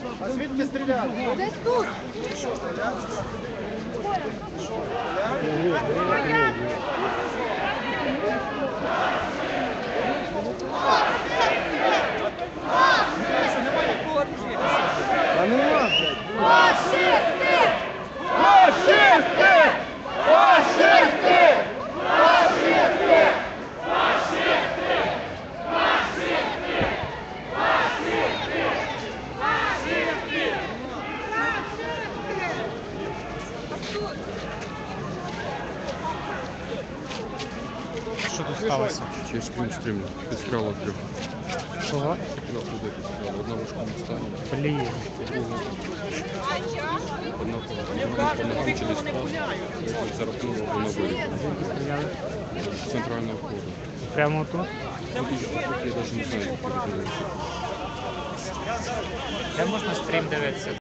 А звідки стріляли? Десь тут. Що стріляли? Та нема, блядь. Фашисти! Фашисти! Фашисти! Фашисти! Що тут сталося? Через стрім підстрело трьох. Чого? Трьох людей підстрело. Одна в важкому стані, Блін. одна по ногам через пас, третя зарахнула вона виліт. Звідки стріляли? З центрального входу. Прямо тут? Тут я навіть не знаю, як передивився. Де можна стрім дивитися?